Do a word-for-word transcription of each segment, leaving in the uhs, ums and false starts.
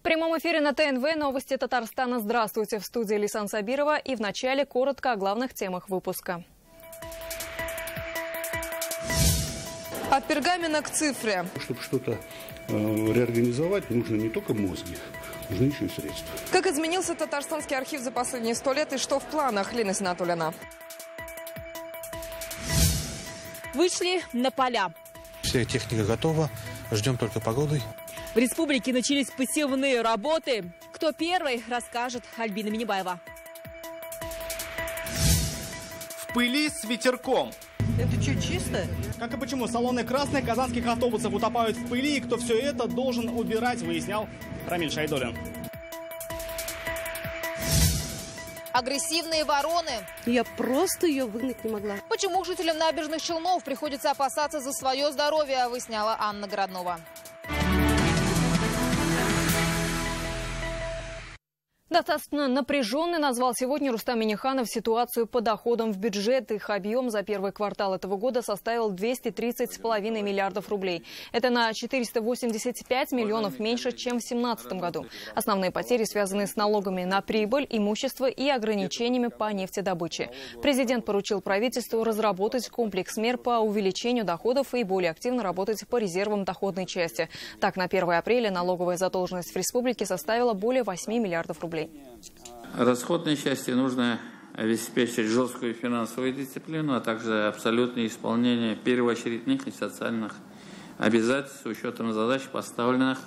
прямом эфире на Т Н В новости Татарстана. Здравствуйте, в студии Лисан Сабирова, и в начале коротко о главных темах выпуска. От пергамента к цифре. Чтобы что-то э, реорганизовать, нужно не только мозги, нужны еще и средства. Как изменился Татарстанский архив за последние сто лет и что в планах? Лина Зинатуллина. Вышли на поля. Вся техника готова, ждем только погоды. В республике начались посевные работы. Кто первый, расскажет Альбина Минибаева. В пыли с ветерком. Это что, чисто? Как и почему салоны красных казанских автобусов утопают в пыли, и кто все это должен убирать, выяснял Рамиль Шайдуллин. Агрессивные вороны. Я просто ее выгнать не могла. Почему жителям набережных Челнов приходится опасаться за свое здоровье, выясняла Анна Городнова. Достаточно напряженной назвал сегодня Рустам Минниханов ситуацию по доходам в бюджет. Их объем за первый квартал этого года составил двести тридцать с половиной миллиардов рублей. Это на четыреста восемьдесят пять миллионов меньше, чем в две тысячи семнадцатом году. Основные потери связаны с налогами на прибыль, имущество и ограничениями по нефтедобыче. Президент поручил правительству разработать комплекс мер по увеличению доходов и более активно работать по резервам доходной части. Так, на первое апреля налоговая задолженность в республике составила более восьми миллиардов рублей. Расходной части нужно обеспечить жесткую финансовую дисциплину, а также абсолютное исполнение первоочередных и социальных обязательств с учетом задач, поставленных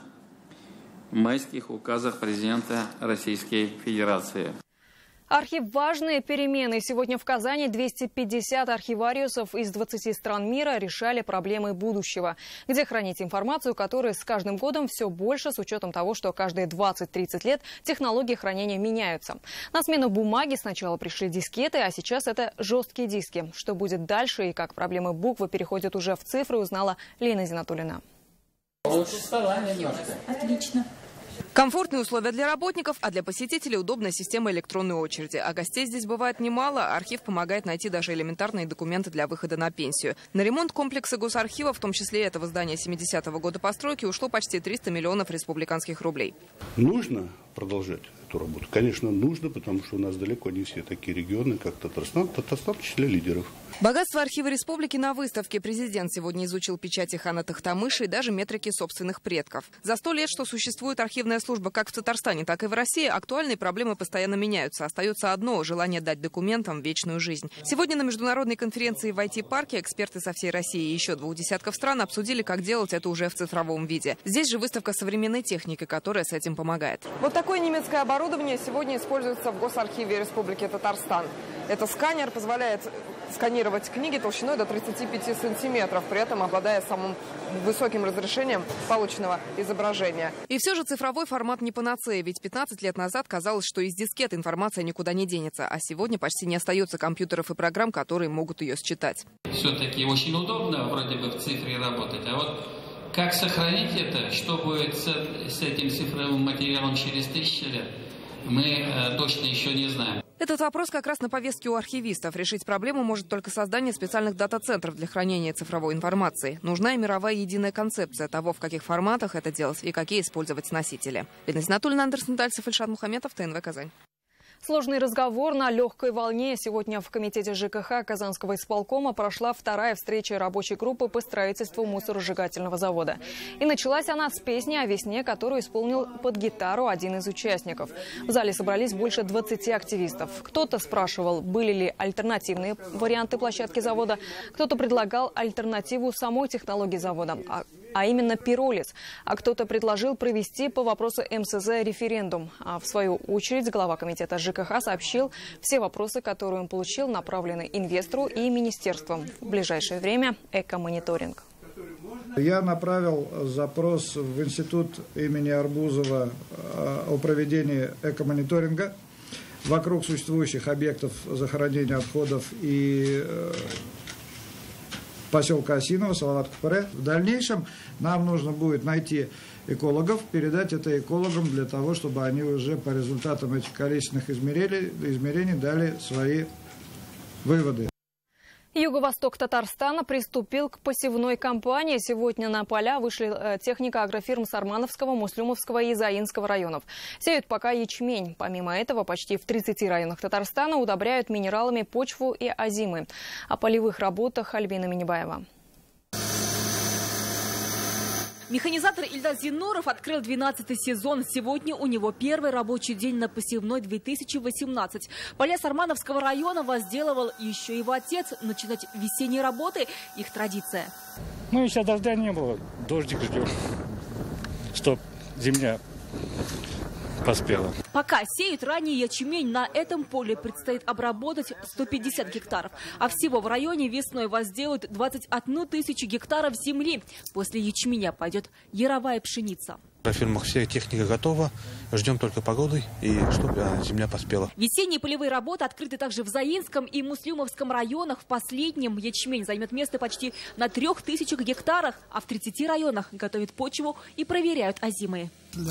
в майских указах президента Российской Федерации. Архив «Важные перемены». Сегодня в Казани двести пятьдесят архивариусов из двадцати стран мира решали проблемы будущего. Где хранить информацию, которая с каждым годом все больше, с учетом того, что каждые двадцать-тридцать лет технологии хранения меняются. На смену бумаги сначала пришли дискеты, а сейчас это жесткие диски. Что будет дальше и как проблемы буквы переходят уже в цифры, узнала Лина Зинатуллина. Лучше стола немножко. Отлично. Комфортные условия для работников, а для посетителей удобная система электронной очереди. А гостей здесь бывает немало. Архив помогает найти даже элементарные документы для выхода на пенсию. На ремонт комплекса Госархива, в том числе этого здания семидесятого года постройки, ушло почти триста миллионов республиканских рублей. Нужно продолжать эту работу? Конечно, нужно, потому что у нас далеко не все такие регионы, как Татарстан. Татарстан в числе лидеров. Богатство архива республики на выставке. Президент сегодня изучил печати хана Тахтамыша и даже метрики собственных предков. За сто лет, что существует архивная служба как в Татарстане, так и в России, актуальные проблемы постоянно меняются. Остается одно – желание дать документам вечную жизнь. Сегодня на международной конференции в ай ти-парке эксперты со всей России и еще двух десятков стран обсудили, как делать это уже в цифровом виде. Здесь же выставка современной техники, которая с этим помогает. Вот такое немецкое оборудование сегодня используется в Госархиве Республики Татарстан. Это сканер позволяет сканировать книги толщиной до тридцати пяти сантиметров, при этом обладая самым высоким разрешением полученного изображения. И все же цифровой формат не панацея, ведь пятнадцать лет назад казалось, что из дискет информация никуда не денется, а сегодня почти не остается компьютеров и программ, которые могут ее считать. Все-таки очень удобно вроде бы в цифре работать, а вот как сохранить это, что будет с, с этим цифровым материалом через тысячи лет, мы э, точно еще не знаем. Этот вопрос как раз на повестке у архивистов. Решить проблему может только создание специальных дата-центров для хранения цифровой информации. Нужна и мировая единая концепция того, в каких форматах это делать и какие использовать носители. Лина Зинатуллина, Андерсон Тальцев, Ильшат Мухаметов, Т Н В Казань. Сложный разговор на легкой волне. Сегодня в комитете Ж К Х Казанского исполкома прошла вторая встреча рабочей группы по строительству мусоросжигательного завода. И началась она с песни о весне, которую исполнил под гитару один из участников. В зале собрались больше двадцати активистов. Кто-то спрашивал, были ли альтернативные варианты площадки завода, кто-то предлагал альтернативу самой технологии завода, а, а именно пиролиз. А кто-то предложил провести по вопросу М С З референдум. А в свою очередь глава комитета Ж К Х сообщил, все вопросы, которые он получил, направлены инвестору и министерствам. В ближайшее время экомониторинг. Я направил запрос в институт имени Арбузова о проведении экомониторинга вокруг существующих объектов захоронения отходов и поселка Осиново, Салават-Капаре. В дальнейшем нам нужно будет найти экологов, передать это экологам для того, чтобы они уже по результатам этих количественных измерений, измерений дали свои выводы. Юго-восток Татарстана приступил к посевной кампании. Сегодня на поля вышли техника агрофирм Сармановского, Муслюмовского и Заинского районов. Сеют пока ячмень. Помимо этого, почти в тридцати районах Татарстана удобряют минералами почву и озимы. О полевых работах Альбина Минибаева. Механизатор Ильдар Зинуров открыл двенадцатый сезон. Сегодня у него первый рабочий день на посевной две тысячи восемнадцать. Поля Сармановского района возделывал еще его отец. Начинать весенние работы – их традиция. Ну, сейчас дождя не было. Дождик ждем, чтоб земля поспела. Пока сеют ранний ячмень, на этом поле предстоит обработать сто пятьдесят гектаров. А всего в районе весной возделают двадцать одну тысячу гектаров земли. После ячменя пойдет яровая пшеница. На фирмах вся техника готова. Ждем только погоды и чтобы земля поспела. Весенние полевые работы открыты также в Заинском и Муслюмовском районах. В последнем ячмень займет место почти на трех тысячах гектарах, а в тридцати районах готовят почву и проверяют озимые.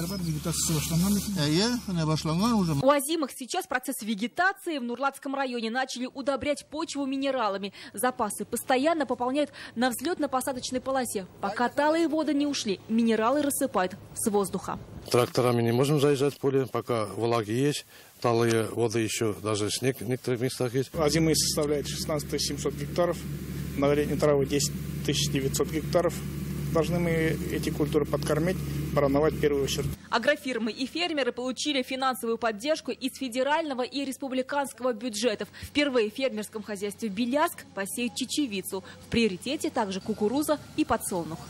У озимых сейчас процесс вегетации. В Нурлатском районе начали удобрять почву минералами. Запасы постоянно пополняют на взлетно-посадочной полосе. Пока талые воды не ушли, минералы рассыпают с воздуха. Тракторами не можем заезжать в поле, пока влаги есть. Талые воды еще, даже снег в некоторых местах есть. Озимые составляет шестнадцать тысяч семьсот гектаров, многолетней травы десять тысяч девятьсот гектаров. Должны мы эти культуры подкормить, парановать в первую очередь. Агрофирмы и фермеры получили финансовую поддержку из федерального и республиканского бюджетов. Впервые в фермерском хозяйстве Беляск посеют чечевицу. В приоритете также кукуруза и подсолнух.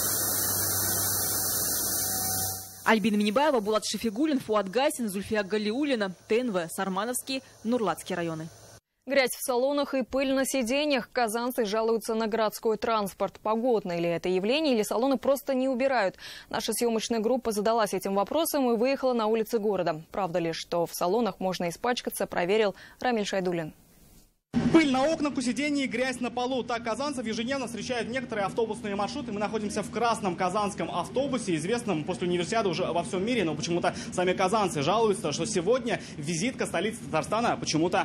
Альбина Минибаева, Булат Шафигуллин, Фуат Гайсин, Зульфия Галиуллина, ТНВ, Сармановский, Нурлатские районы. Грязь в салонах и пыль на сиденьях. Казанцы жалуются на городской транспорт. Погодное ли это явление, или салоны просто не убирают? Наша съемочная группа задалась этим вопросом и выехала на улицы города. Правда ли, что в салонах можно испачкаться, проверил Рамиль Шайдуллин. Пыль на окнах, у сидений, грязь на полу. Так казанцев ежедневно встречают некоторые автобусные маршруты. Мы находимся в красном казанском автобусе, известном после универсиады уже во всем мире. Но почему-то сами казанцы жалуются, что сегодня визитка столицы Татарстана почему-то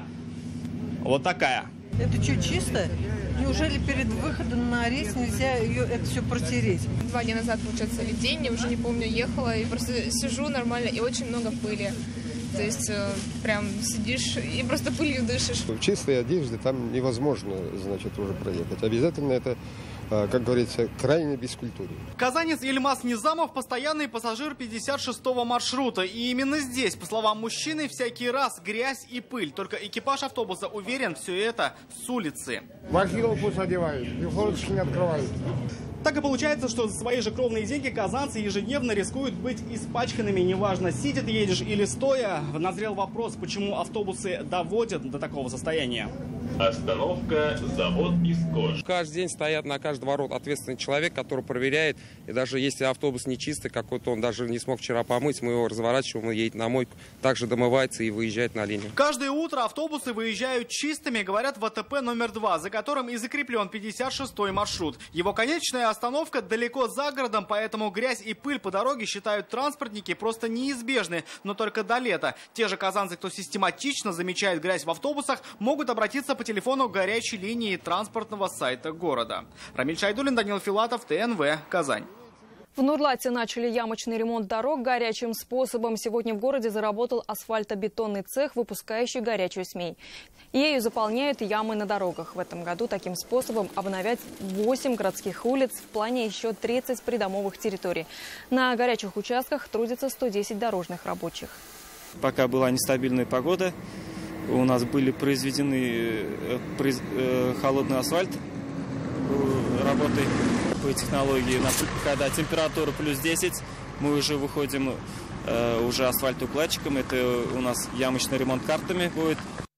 вот такая. Это что, чисто? Неужели перед выходом на рейс нельзя ее, это все протереть? Два дня назад, получается, или день, я уже не помню, ехала и просто сижу нормально, и очень много пыли. То есть прям сидишь и просто пылью дышишь. В чистой одежде там невозможно, значит, уже проехать. Обязательно это, как говорится, крайне бескультурно. Казанец Ильмаз Низамов – постоянный пассажир пятьдесят шестого маршрута. И именно здесь, по словам мужчины, всякий раз грязь и пыль. Только экипаж автобуса уверен, все это с улицы. Бахилов пусть одевают, и форточки не открывают. Так и получается, что за свои же кровные деньги казанцы ежедневно рискуют быть испачканными. Неважно, сидя ты едешь или стоя. Назрел вопрос, почему автобусы доводят до такого состояния. Остановка «Завод Искош». Каждый день стоят на каждый ворот ответственный человек, который проверяет. И даже если автобус нечистый, какой-то он даже не смог вчера помыть, мы его разворачиваем, он едет на мойку, также домывается и выезжает на линию. Каждое утро автобусы выезжают чистыми, говорят в ВТП номер два, за которым и закреплен пятьдесят шестой маршрут. Его конечная остановка далеко за городом, поэтому грязь и пыль по дороге, считают транспортники, просто неизбежны, но только до лета. Те же казанцы, кто систематично замечает грязь в автобусах, могут обратиться по телефону горячей линии транспортного сайта города. Рамиль Шайдуллин, Данил Филатов, ТНВ, Казань. В Нурлате начали ямочный ремонт дорог горячим способом. Сегодня в городе заработал асфальтобетонный цех, выпускающий горячую смесь. Ею заполняют ямы на дорогах. В этом году таким способом обновят восемь городских улиц, в плане еще тридцать придомовых территорий. На горячих участках трудится сто десять дорожных рабочих. Пока была нестабильная погода, у нас были произведены холодный асфальт работой по технологии. Когда температура плюс десять, мы уже выходим уже асфальтоукладчиком. Это у нас ямочный ремонт картами будет.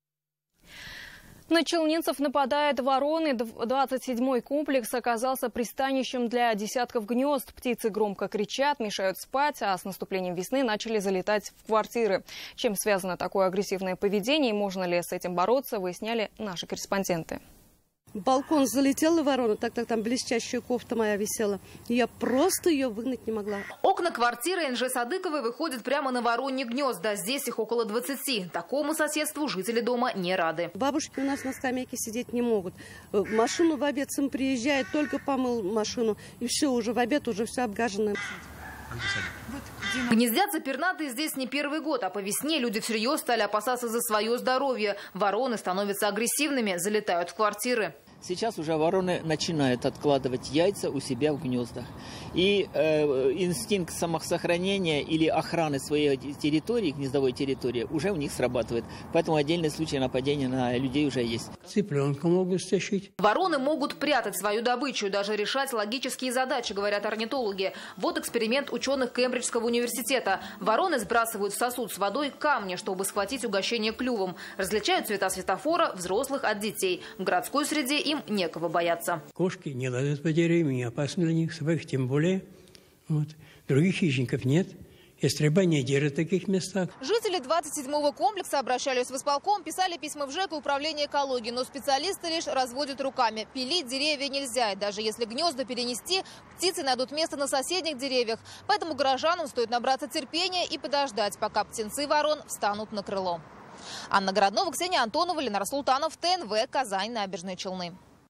На челнинцев нападают вороны. двадцать седьмой комплекс оказался пристанищем для десятков гнезд. Птицы громко кричат, мешают спать, а с наступлением весны начали залетать в квартиры. Чем связано такое агрессивное поведение и можно ли с этим бороться, выясняли наши корреспонденты. В балкон залетела ворона, так-так там блестящая кофта моя висела. Я просто ее выгнать не могла. Окна квартиры Энжи Садыковой выходят прямо на вороньи гнезда. Здесь их около двадцати. Такому соседству жители дома не рады. Бабушки у нас на скамейке сидеть не могут. Машину в обед сын приезжает, только помыл машину. И все, уже в обед уже все обгажено. Гнездятся пернатые здесь не первый год, а по весне люди всерьез стали опасаться за свое здоровье. Вороны становятся агрессивными, залетают в квартиры. Сейчас уже вороны начинают откладывать яйца у себя в гнездах. И э, инстинкт самосохранения или охраны своей территории, гнездовой территории, уже у них срабатывает. Поэтому отдельные случаи нападения на людей уже есть. Цыпленка могут стащить. Вороны могут прятать свою добычу, даже решать логические задачи, говорят орнитологи. Вот эксперимент ученых Кембриджского университета. Вороны сбрасывают в сосуд с водой камни, чтобы схватить угощение клювом. Различают цвета светофора взрослых от детей. В городской среде им некого бояться. Кошки не лазят по деревьям, не опасны для них, собак тем более. Вот. Других хищников нет. Ястреба не держат в таких местах. Жители двадцать седьмого комплекса обращались в исполком, писали письма в ЖЭК и управление экологии, но специалисты лишь разводят руками. Пилить деревья нельзя, и даже если гнезда перенести, птицы найдут место на соседних деревьях. Поэтому горожанам стоит набраться терпения и подождать, пока птенцы ворон встанут на крыло. Анна Городнова, Ксения Антонова, Ленар Султанов, ТНВ, Казань, Набережные Челны.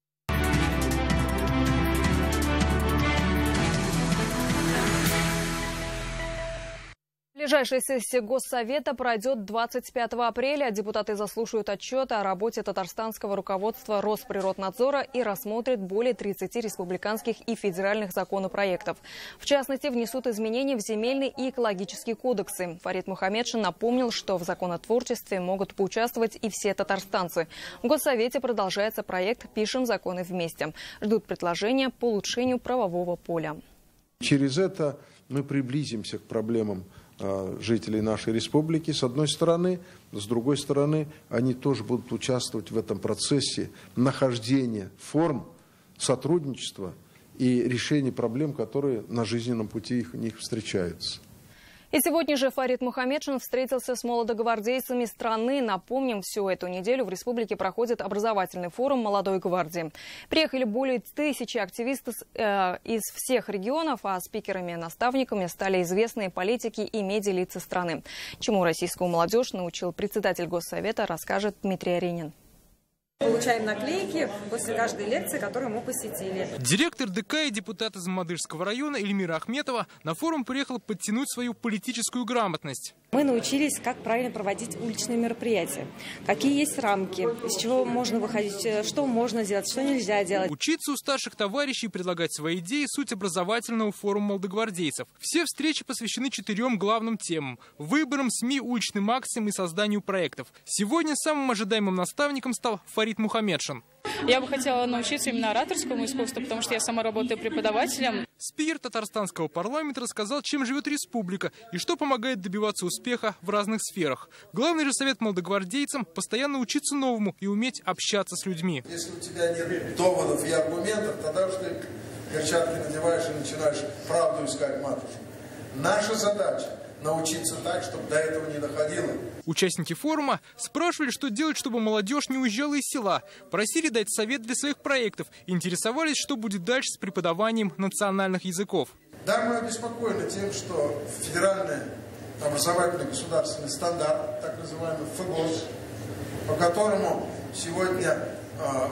Ближайшая сессия Госсовета пройдет двадцать пятого апреля. Депутаты заслушают отчет о работе татарстанского руководства Росприроднадзора и рассмотрят более тридцати республиканских и федеральных законопроектов. В частности, внесут изменения в земельный и экологический кодексы. Фарид Мухаммедшин напомнил, что в законотворчестве могут поучаствовать и все татарстанцы. В Госсовете продолжается проект «Пишем законы вместе». Ждут предложения по улучшению правового поля. Через это мы приблизимся к проблемам жителей нашей республики, с одной стороны. С другой стороны, они тоже будут участвовать в этом процессе нахождения форм сотрудничества и решения проблем, которые на жизненном пути их, них встречаются. И сегодня же Фарид Мухаммедшин встретился с молодогвардейцами страны. Напомним, всю эту неделю в республике проходит образовательный форум молодой гвардии. Приехали более тысячи активистов э, из всех регионов, а спикерами и наставниками стали известные политики и медиалицы страны. Чему российскую молодежь научил председатель Госсовета, расскажет Дмитрий Аренин. Получаем наклейки после каждой лекции, которую мы посетили. Директор ДК и депутат из Мадырского района Эльмира Ахметова на форум приехала подтянуть свою политическую грамотность. Мы научились, как правильно проводить уличные мероприятия, какие есть рамки, из чего можно выходить, что можно делать, что нельзя делать. Учиться у старших товарищей, предлагать свои идеи – суть образовательного форума молодогвардейцев. Все встречи посвящены четырем главным темам – выборам, СМИ, уличным акциям и созданию проектов. Сегодня самым ожидаемым наставником стал Фарид Мухаммедшин. Я бы хотела научиться именно ораторскому искусству, потому что я сама работаю преподавателем. Спикер татарстанского парламента рассказал, чем живет республика и что помогает добиваться успеха в разных сферах. Главный же совет молодогвардейцам – постоянно учиться новому и уметь общаться с людьми. Если у тебя нет доводов и аргументов, тогда уж ты перчатки надеваешь и начинаешь правду искать, матушка. Наша задача – научиться так, чтобы до этого не доходило. Участники форума спрашивали, что делать, чтобы молодежь не уезжала из села. Просили дать совет для своих проектов. Интересовались, что будет дальше с преподаванием национальных языков. Да, мы обеспокоены тем, что федеральный образовательный государственный стандарт, так называемый ФГОС, по которому сегодня э,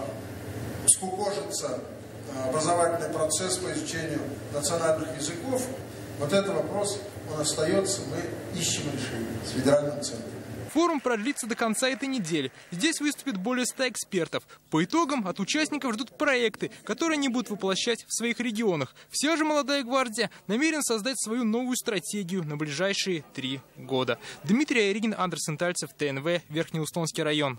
скукожится образовательный процесс по изучению национальных языков, вот этот вопрос, он остается, мы ищем решение с федеральным центром. Форум продлится до конца этой недели. Здесь выступит более ста экспертов. По итогам от участников ждут проекты, которые они будут воплощать в своих регионах. Вся же молодая гвардия намерена создать свою новую стратегию на ближайшие три года. Дмитрий Айригин, Андерсон Тальцев, ТНВ, Верхнеустонский район.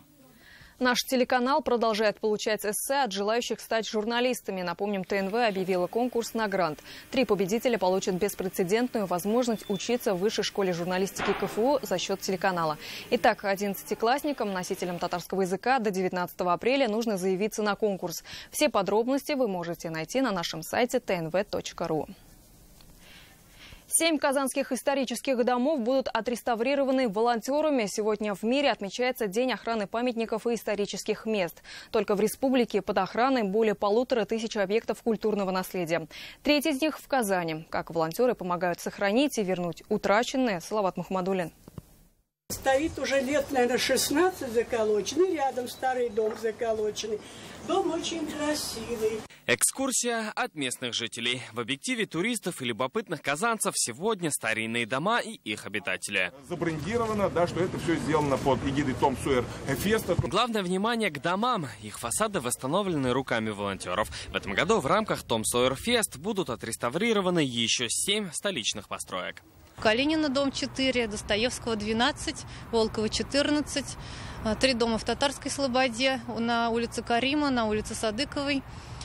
Наш телеканал продолжает получать эссе от желающих стать журналистами. Напомним, ТНВ объявила конкурс на грант. Три победителя получат беспрецедентную возможность учиться в Высшей школе журналистики КФУ за счет телеканала. Итак, одиннадцатиклассникам, носителям татарского языка до девятнадцатого апреля нужно заявиться на конкурс. Все подробности вы можете найти на нашем сайте тэ эн вэ точка ру. Семь казанских исторических домов будут отреставрированы волонтерами. Сегодня в мире отмечается День охраны памятников и исторических мест. Только в республике под охраной более полутора тысяч объектов культурного наследия. Треть из них в Казани. Как волонтеры помогают сохранить и вернуть утраченное, Салават Мухаммадуллин. Стоит уже лет, наверное, шестнадцать заколоченный, рядом старый дом заколоченный. Дом очень красивый. Экскурсия от местных жителей. В объективе туристов и любопытных казанцев сегодня старинные дома и их обитатели. Забрендировано, да, что это все сделано под эгидой Том Сойер Феста. Главное внимание к домам. Их фасады восстановлены руками волонтеров. В этом году в рамках Том Сойер Фест будут отреставрированы еще семь столичных построек. Калинина, дом четыре, Достоевского двенадцать, Волкова четырнадцать, три дома в Татарской Слободе, на улице Карима, на улице Садыковой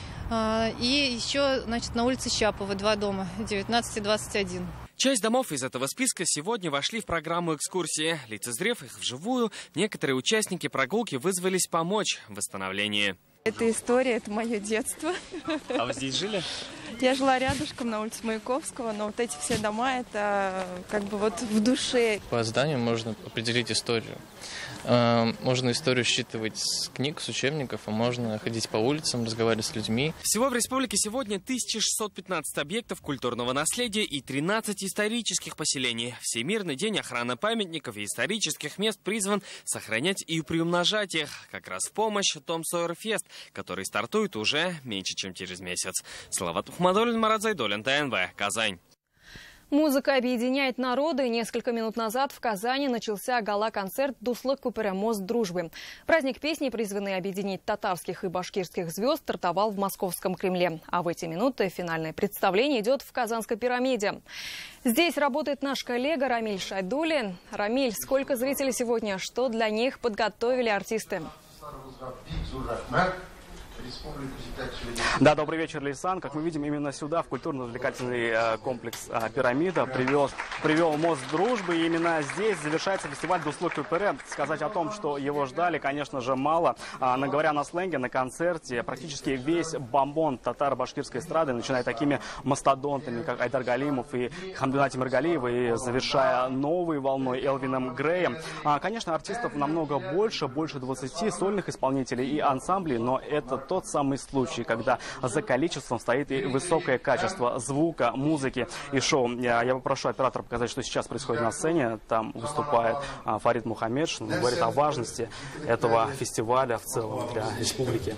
и еще, значит, на улице Щапова два дома, девятнадцать и двадцать один. Часть домов из этого списка сегодня вошли в программу экскурсии. Лицезрев их вживую, некоторые участники прогулки вызвались помочь в восстановлении. Это история, это мое детство. А вы здесь жили? Я жила рядышком на улице Маяковского, но вот эти все дома, это как бы вот в душе. По зданию можно определить историю. Можно историю считывать с книг, с учебников, а можно ходить по улицам, разговаривать с людьми. Всего в республике сегодня тысяча шестьсот пятнадцать объектов культурного наследия и тринадцать исторических поселений. Всемирный день охраны памятников и исторических мест призван сохранять и приумножать их. Как раз в помощь Том Сойер Фест, который стартует уже меньше, чем через месяц. Салават Мухаммадуллин, Марат Зайдуллин, ТНВ, Казань. Музыка объединяет народы. Несколько минут назад в Казани начался гала-концерт «Дуслык Купера. Мост дружбы». Праздник песни, призванный объединить татарских и башкирских звезд, стартовал в Московском Кремле. А в эти минуты финальное представление идет в Казанской пирамиде. Здесь работает наш коллега Рамиль Шайдуллин. Рамиль, сколько зрителей сегодня? Что для них подготовили артисты? Да, добрый вечер, Лейсан. Как мы видим, именно сюда, в культурно-развлекательный э, комплекс э, «Пирамида», привел, привел мост дружбы. И именно здесь завершается фестиваль «Дуслык Купера». Сказать о том, что его ждали, конечно же, мало. А, но говоря на сленге, на концерте практически весь бомбон татаро-башкирской эстрады, начиная такими мастодонтами, как Айдар Галимов и Хамдуна Тимиргалиева, и завершая новой волной Элвином Греем. А, конечно, артистов намного больше, больше двадцати сольных исполнителей и ансамблей, но это тот самый случай, когда за количеством стоит и высокое качество звука, музыки и шоу. Я, я попрошу оператора показать, что сейчас происходит на сцене. Там выступает а, Фарид Мухаммедшин, говорит о важности этого фестиваля в целом для республики.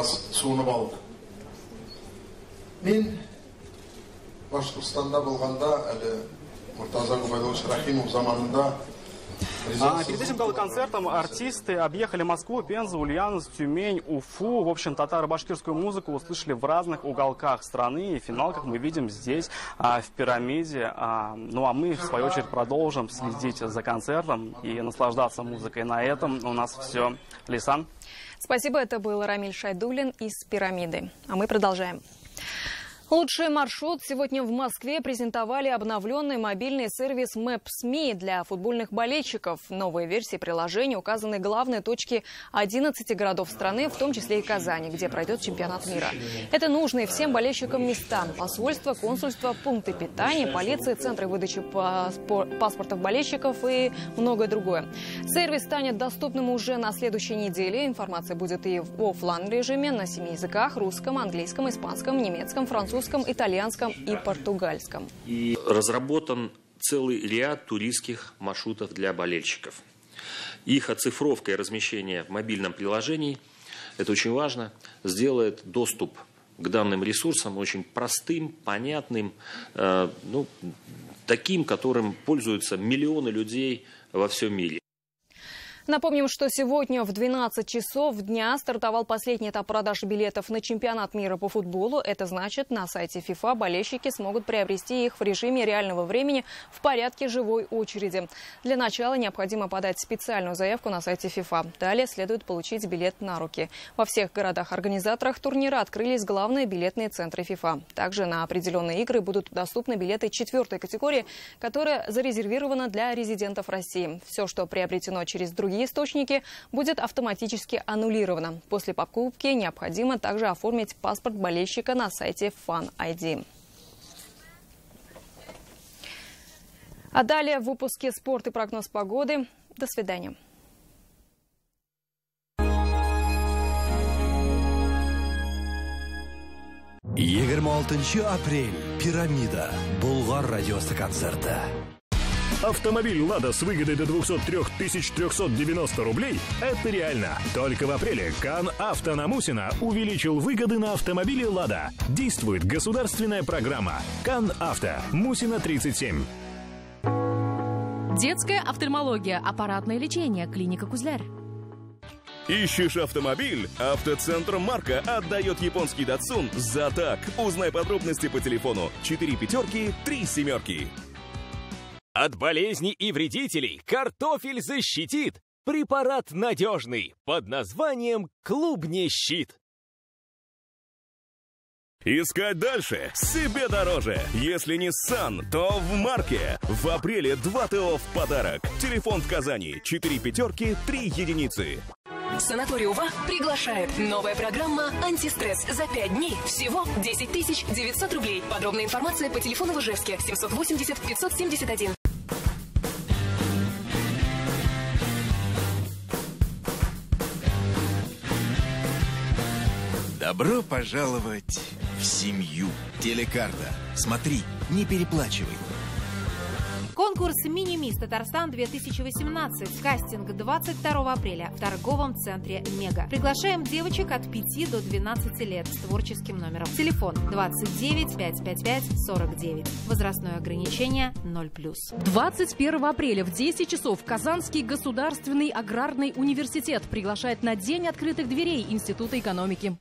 А, перед этим гала-концертом артисты объехали Москву, Пензу, Ульяновск, Тюмень, Уфу. В общем, татаро-башкирскую музыку услышали в разных уголках страны. И финал, как мы видим, здесь, а, в «Пирамиде». А, ну а мы, в свою очередь, продолжим следить за концертом и наслаждаться музыкой. На этом у нас все. Лейсан. Спасибо, это был Рамиль Шайдуллин из «Пирамиды». А мы продолжаем. Лучший маршрут. Сегодня в Москве презентовали обновленный мобильный сервис Maps.me для футбольных болельщиков. В новой версии приложения указаны главные точки одиннадцати городов страны, в том числе и Казани, где пройдет чемпионат мира. Это нужные всем болельщикам места: посольства, консульства, пункты питания, полиции, центры выдачи паспортов болельщиков и многое другое. Сервис станет доступным уже на следующей неделе. Информация будет и в офлайн режиме на семи языках: русском, английском, испанском, немецком, французском, итальянском и португальском. И разработан целый ряд туристских маршрутов для болельщиков. Их оцифровка и размещение в мобильном приложении, это очень важно, сделает доступ к данным ресурсам очень простым, понятным, э, ну, таким, которым пользуются миллионы людей во всем мире. Напомним, что сегодня в двенадцать часов дня стартовал последний этап продаж билетов на чемпионат мира по футболу. Это значит, на сайте ФИФА болельщики смогут приобрести их в режиме реального времени в порядке живой очереди. Для начала необходимо подать специальную заявку на сайте ФИФА. Далее следует получить билет на руки. Во всех городах-организаторах турнира открылись главные билетные центры ФИФА. Также на определенные игры будут доступны билеты четвертой категории, которая зарезервирована для резидентов России. Все, что приобретено через другие источники, будет автоматически аннулировано. После покупки необходимо также оформить паспорт болельщика на сайте Fan ай ди. А далее в выпуске «Спорт и прогноз погоды». До свидания. yigirma oltinchi апрель. Пирамида. Болгар радиосы концерта. Автомобиль «Лада» с выгодой до двухсот трёх тысяч трёхсот девяноста рублей – это реально. Только в апреле КАН «Авто» на Мусина увеличил выгоды на автомобили «Лада». Действует государственная программа КАН «Авто». Мусина, тридцать семь. Детская офтальмология, аппаратное лечение, клиника «Кузлярь». Ищешь автомобиль? Автоцентр «Марка» отдает японский «Датсун» за так. Узнай подробности по телефону четыре пятерки, три семерки. От болезней и вредителей картофель защитит. Препарат надежный под названием «Клубнещит». Искать дальше себе дороже. Если не Сан, то в «Марке». В апреле два ТО в подарок. Телефон в Казани четыре пятерки, три единицы. Санаторий УВА приглашает. Новая программа «Антистресс». За пять дней всего десять тысяч девятьсот рублей. Подробная информация по телефону в Ижевске семьсот восемьдесят пятьсот семьдесят один. Добро пожаловать в семью. Телекарта. Смотри, не переплачивай. Конкурс «Мини-мисс Татарстан-две тысячи восемнадцать». Кастинг двадцать второго апреля в торговом центре «Мега». Приглашаем девочек от пяти до двенадцати лет с творческим номером. Телефон двадцать девять пятьсот пятьдесят пять сорок девять. Возрастное ограничение ноль плюс. двадцать первого апреля в десять часов Казанский государственный аграрный университет приглашает на День открытых дверей Института экономики.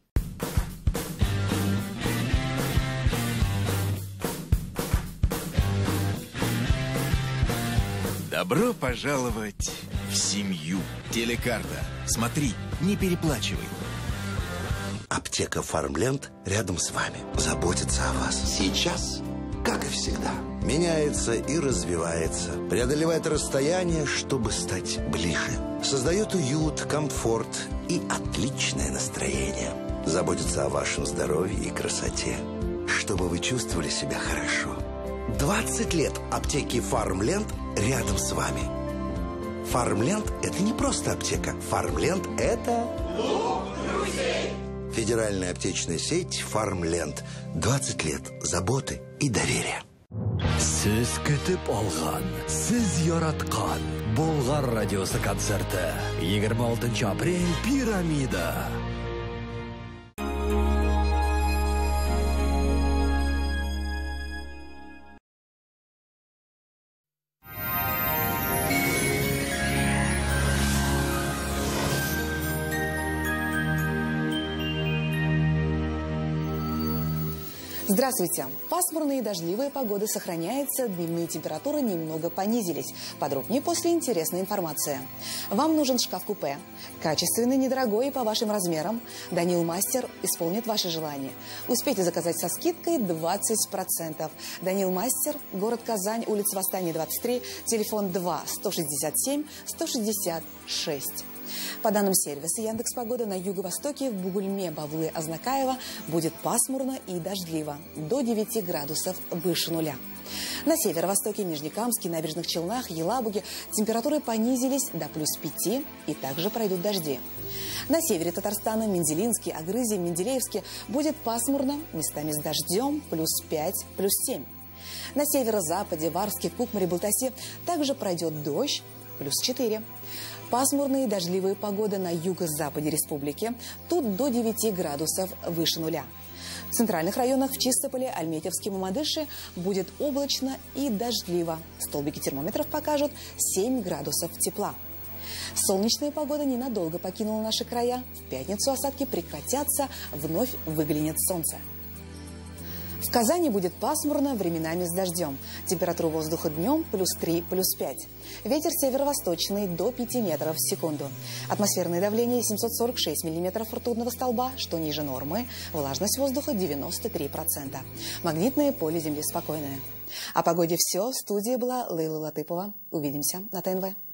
Добро пожаловать в семью. Телекарта. Смотри, не переплачивай. Аптека «Фармленд» рядом с вами. Заботится о вас. Сейчас, как и всегда, меняется и развивается. Преодолевает расстояние, чтобы стать ближе. Создает уют, комфорт и отличное настроение. Заботится о вашем здоровье и красоте, чтобы вы чувствовали себя хорошо. двадцать лет аптеки «Фармленд» рядом с вами. «Фармленд» – это не просто аптека. «Фармленд» – это... Федеральная аптечная сеть «Фармленд». двадцать лет заботы и доверия. Сез көтіп алған, сез яраткан. Болгар радиосы концерты. yigirma oltinchi апрель. Пирамида. Здравствуйте! Пасмурная и дождливая погода сохраняется, дневные температуры немного понизились. Подробнее после интересной информации. Вам нужен шкаф-купе. Качественный, недорогой и по вашим размерам. Данил Мастер исполнит ваши желания. Успейте заказать со скидкой двадцать процентов. Данил Мастер, город Казань, улица Восстания, двадцать три, телефон два сто шестьдесят семь сто шестьдесят шесть. По данным сервиса Яндекс.Погода, на юго-востоке в Бугульме, Бавлы, Азнакаево будет пасмурно и дождливо, до девяти градусов выше нуля. На северо-востоке, Нижнекамске, Набережных Челнах, Елабуге температуры понизились до плюс пяти и также пройдут дожди. На севере Татарстана, Мензелинске, Агрызе, Менделеевске будет пасмурно, местами с дождем, плюс пять, плюс семь. На северо-западе, Варске, Кукмаре, Балтасе также пройдет дождь, плюс четыре. Пасмурная и дождливая погода на юго-западе республики. Тут до девяти градусов выше нуля. В центральных районах в Чистополе, Альметьевске, Мамадыше будет облачно и дождливо. Столбики термометров покажут семь градусов тепла. Солнечная погода ненадолго покинула наши края. В пятницу осадки прекратятся, вновь выглянет солнце. В Казани будет пасмурно, временами с дождем. Температура воздуха днем плюс три, плюс пять. Ветер северо-восточный до пяти метров в секунду. Атмосферное давление семьсот сорок шесть миллиметров ртутного столба, что ниже нормы. Влажность воздуха девяносто три процента. Магнитное поле Земли спокойное. О погоде все. В студии была Лейла Латыпова. Увидимся на ТНВ.